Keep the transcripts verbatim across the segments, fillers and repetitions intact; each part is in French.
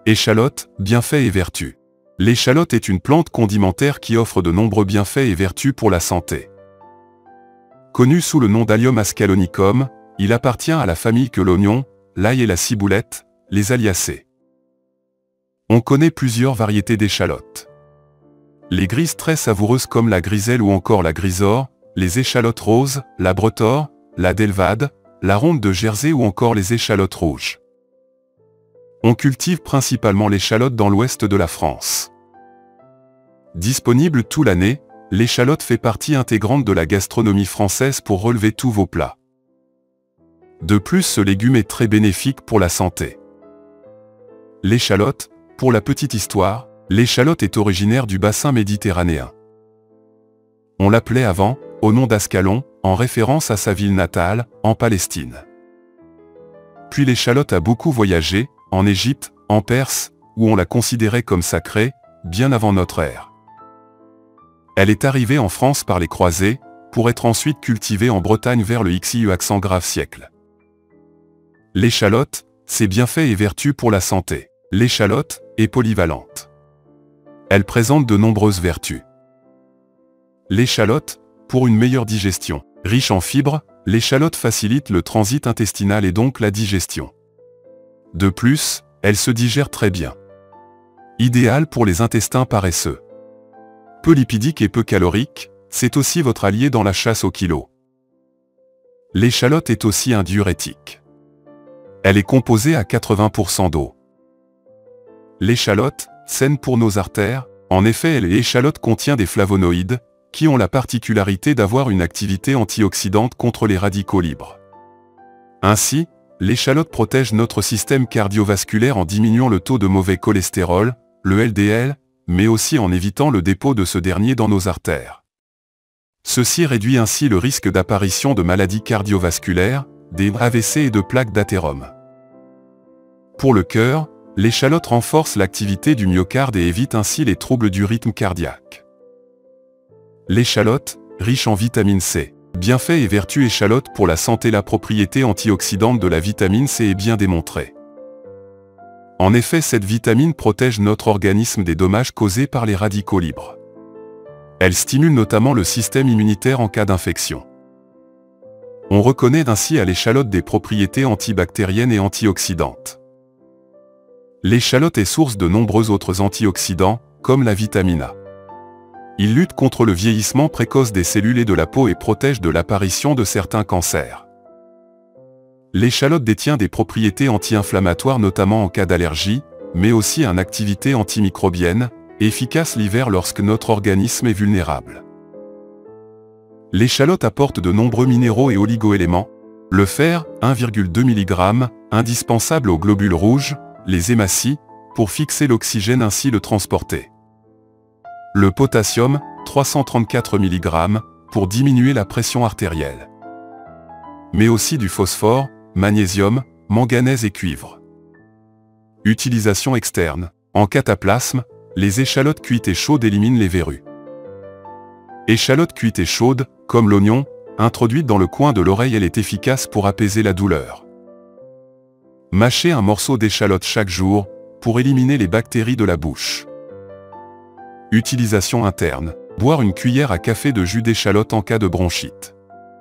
Échalote, bienfaits et vertus. L'échalote est une plante condimentaire qui offre de nombreux bienfaits et vertus pour la santé. Connu sous le nom d'Allium ascalonicum, il appartient à la famille que l'oignon, l'ail et la ciboulette, les Alliacées. On connaît plusieurs variétés d'échalotes. Les grises très savoureuses comme la griselle ou encore la grisore, les échalotes roses, la bretor, la delvade, la ronde de Jersey ou encore les échalotes rouges. On cultive principalement l'échalote dans l'ouest de la France. Disponible tout l'année, l'échalote fait partie intégrante de la gastronomie française pour relever tous vos plats. De plus, ce légume est très bénéfique pour la santé. L'échalote, pour la petite histoire, l'échalote est originaire du bassin méditerranéen. On l'appelait avant, au nom d'Ascalon, en référence à sa ville natale, en Palestine. Puis l'échalote a beaucoup voyagé, en Égypte, en Perse, où on la considérait comme sacrée, bien avant notre ère. Elle est arrivée en France par les croisés, pour être ensuite cultivée en Bretagne vers le Xe accent grave siècle. L'échalote, ses bienfaits et vertus pour la santé. L'échalote est polyvalente. Elle présente de nombreuses vertus. L'échalote, pour une meilleure digestion. Riche en fibres, l'échalote facilite le transit intestinal et donc la digestion. De plus, elle se digère très bien. Idéale pour les intestins paresseux. Peu lipidique et peu calorique, c'est aussi votre allié dans la chasse au kilo. L'échalote est aussi un diurétique. Elle est composée à quatre-vingts pour cent d'eau. L'échalote, saine pour nos artères, en effet l'échalote contient des flavonoïdes, qui ont la particularité d'avoir une activité antioxydante contre les radicaux libres. Ainsi, l'échalote protège notre système cardiovasculaire en diminuant le taux de mauvais cholestérol, le L D L, mais aussi en évitant le dépôt de ce dernier dans nos artères. Ceci réduit ainsi le risque d'apparition de maladies cardiovasculaires, des A V C et de plaques d'athérome. Pour le cœur, l'échalote renforce l'activité du myocarde et évite ainsi les troubles du rythme cardiaque. L'échalote, riche en vitamine C. Bienfaits et vertus échalote pour la santé. La propriété antioxydante de la vitamine C est bien démontrée. En effet, cette vitamine protège notre organisme des dommages causés par les radicaux libres. Elle stimule notamment le système immunitaire en cas d'infection. On reconnaît ainsi à l'échalote des propriétés antibactériennes et antioxydantes. L'échalote est source de nombreux autres antioxydants, comme la vitamine A. Il lutte contre le vieillissement précoce des cellules et de la peau et protège de l'apparition de certains cancers. L'échalote détient des propriétés anti-inflammatoires notamment en cas d'allergie, mais aussi une activité antimicrobienne, efficace l'hiver lorsque notre organisme est vulnérable. L'échalote apporte de nombreux minéraux et oligoéléments. Le fer, un virgule deux milligrammes, indispensable aux globules rouges, les hématies, pour fixer l'oxygène ainsi le transporter. Le potassium, trois cent trente-quatre milligrammes, pour diminuer la pression artérielle. Mais aussi du phosphore, magnésium, manganèse et cuivre. Utilisation externe. En cataplasme, les échalotes cuites et chaudes éliminent les verrues. Échalote cuite et chaude, comme l'oignon, introduite dans le coin de l'oreille, elle est efficace pour apaiser la douleur. Mâchez un morceau d'échalote chaque jour, pour éliminer les bactéries de la bouche. Utilisation interne. Boire une cuillère à café de jus d'échalote en cas de bronchite.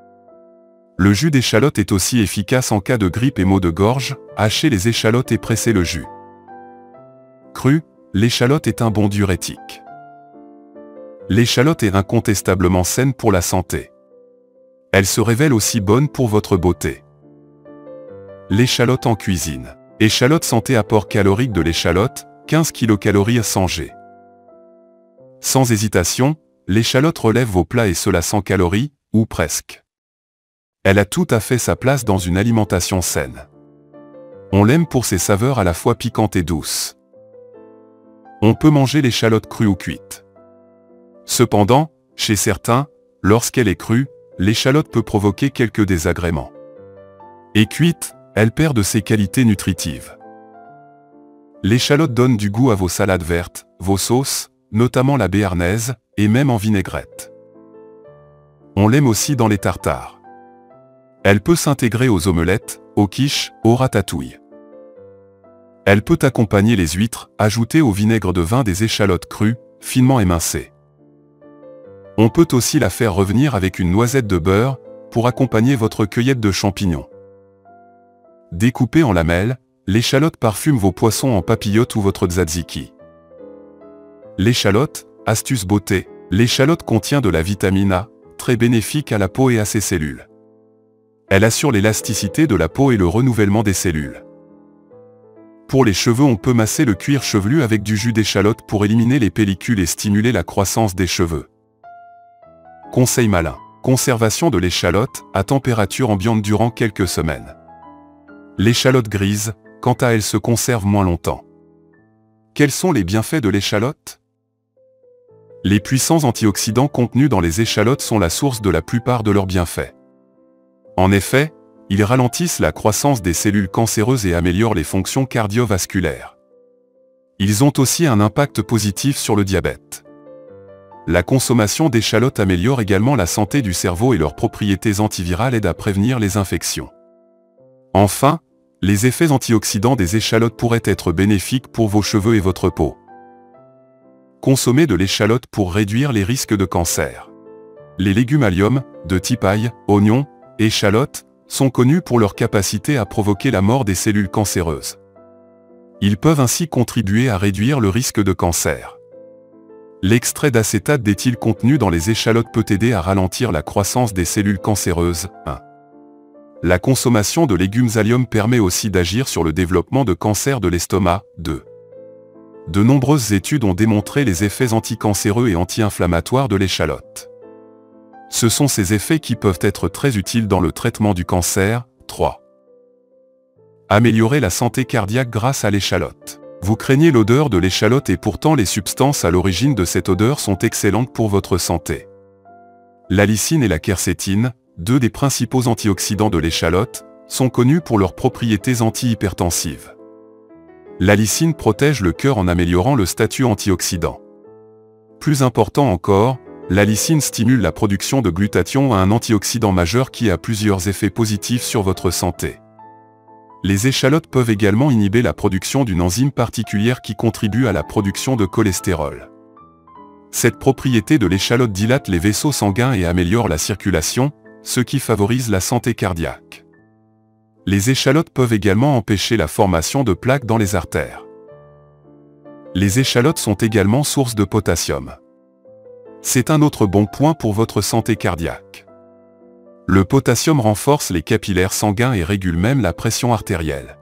Le jus d'échalote est aussi efficace en cas de grippe et maux de gorge. Hachez les échalotes et pressez le jus. Cru, l'échalote est un bon diurétique. L'échalote est incontestablement saine pour la santé. Elle se révèle aussi bonne pour votre beauté. L'échalote en cuisine. Échalote santé. Apport calorique de l'échalote, quinze kilocalories à cent grammes. Sans hésitation, l'échalote relève vos plats et cela sans calories, ou presque. Elle a tout à fait sa place dans une alimentation saine. On l'aime pour ses saveurs à la fois piquantes et douces. On peut manger l'échalote crue ou cuite. Cependant, chez certains, lorsqu'elle est crue, l'échalote peut provoquer quelques désagréments. Et cuite, elle perd de ses qualités nutritives. L'échalote donne du goût à vos salades vertes, vos sauces, notamment la béarnaise, et même en vinaigrette. On l'aime aussi dans les tartares. Elle peut s'intégrer aux omelettes, aux quiches, aux ratatouilles. Elle peut accompagner les huîtres, ajoutées au vinaigre de vin des échalotes crues, finement émincées. On peut aussi la faire revenir avec une noisette de beurre, pour accompagner votre cueillette de champignons. Découpée en lamelles, l'échalote parfume vos poissons en papillote ou votre tzatziki. L'échalote, astuce beauté, l'échalote contient de la vitamine A, très bénéfique à la peau et à ses cellules. Elle assure l'élasticité de la peau et le renouvellement des cellules. Pour les cheveux, on peut masser le cuir chevelu avec du jus d'échalote pour éliminer les pellicules et stimuler la croissance des cheveux. Conseil malin. Conservation de l'échalote à température ambiante durant quelques semaines. L'échalote grise, quant à elle, se conserve moins longtemps. Quels sont les bienfaits de l'échalote? Les puissants antioxydants contenus dans les échalotes sont la source de la plupart de leurs bienfaits. En effet, ils ralentissent la croissance des cellules cancéreuses et améliorent les fonctions cardiovasculaires. Ils ont aussi un impact positif sur le diabète. La consommation d'échalotes améliore également la santé du cerveau et leurs propriétés antivirales aident à prévenir les infections. Enfin, les effets antioxydants des échalotes pourraient être bénéfiques pour vos cheveux et votre peau. Consommez de l'échalote pour réduire les risques de cancer. Les légumes allium, de type ail, oignon, échalotes, sont connus pour leur capacité à provoquer la mort des cellules cancéreuses. Ils peuvent ainsi contribuer à réduire le risque de cancer. L'extrait d'acétate d'éthyle contenu dans les échalotes peut aider à ralentir la croissance des cellules cancéreuses. un. La consommation de légumes allium permet aussi d'agir sur le développement de cancer de l'estomac. deux. De nombreuses études ont démontré les effets anticancéreux et anti-inflammatoires de l'échalote. Ce sont ces effets qui peuvent être très utiles dans le traitement du cancer. trois. Améliorer la santé cardiaque grâce à l'échalote. Vous craignez l'odeur de l'échalote et pourtant les substances à l'origine de cette odeur sont excellentes pour votre santé. L'allicine et la quercétine, deux des principaux antioxydants de l'échalote, sont connus pour leurs propriétés antihypertensives. L'allicine protège le cœur en améliorant le statut antioxydant. Plus important encore, l'allicine stimule la production de glutathion, un antioxydant majeur qui a plusieurs effets positifs sur votre santé. Les échalotes peuvent également inhiber la production d'une enzyme particulière qui contribue à la production de cholestérol. Cette propriété de l'échalote dilate les vaisseaux sanguins et améliore la circulation, ce qui favorise la santé cardiaque. Les échalotes peuvent également empêcher la formation de plaques dans les artères. Les échalotes sont également source de potassium. C'est un autre bon point pour votre santé cardiaque. Le potassium renforce les capillaires sanguins et régule même la pression artérielle.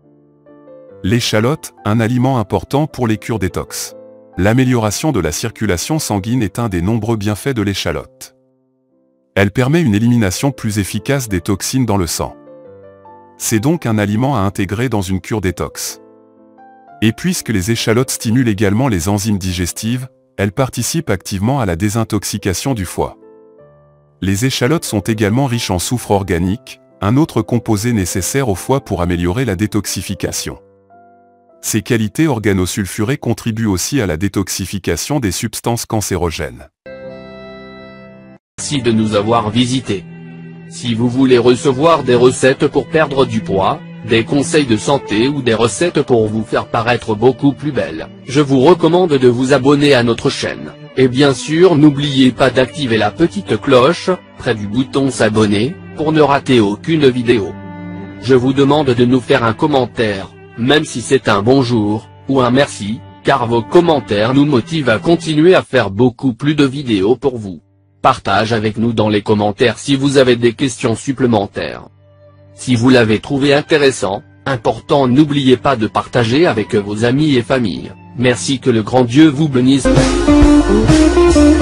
L'échalote, un aliment important pour les cures détox. L'amélioration de la circulation sanguine est un des nombreux bienfaits de l'échalote. Elle permet une élimination plus efficace des toxines dans le sang. C'est donc un aliment à intégrer dans une cure détox. Et puisque les échalotes stimulent également les enzymes digestives, elles participent activement à la désintoxication du foie. Les échalotes sont également riches en soufre organique, un autre composé nécessaire au foie pour améliorer la détoxification. Ces qualités organosulfurées contribuent aussi à la détoxification des substances cancérogènes. Merci de nous avoir visités. Si vous voulez recevoir des recettes pour perdre du poids, des conseils de santé ou des recettes pour vous faire paraître beaucoup plus belle, je vous recommande de vous abonner à notre chaîne. Et bien sûr n'oubliez pas d'activer la petite cloche, près du bouton s'abonner, pour ne rater aucune vidéo. Je vous demande de nous faire un commentaire, même si c'est un bonjour, ou un merci, car vos commentaires nous motivent à continuer à faire beaucoup plus de vidéos pour vous. Partage avec nous dans les commentaires si vous avez des questions supplémentaires. Si vous l'avez trouvé intéressant, important, n'oubliez pas de partager avec vos amis et familles. Merci, que le grand Dieu vous bénisse.